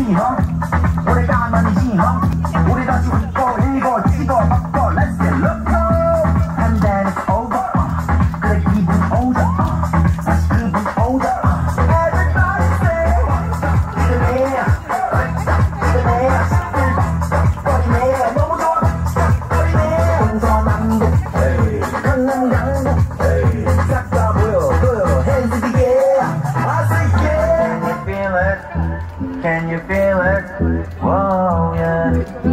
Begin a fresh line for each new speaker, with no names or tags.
지형 올해가 아니지 형 우리 다시 웃고 읽고 찍어 먹고 Let's get loco And then it's over 그래 기분 오자 다시 기분 오자 Everybody say 이름이야 이름이야 시끌벅벅거리네 너무 좋아 시끌벅거리네 동서남북 강남 강북 싹 다 보여 Hands in the air I say yeah Can you feel it? Can you feel it? Whoa, yeah.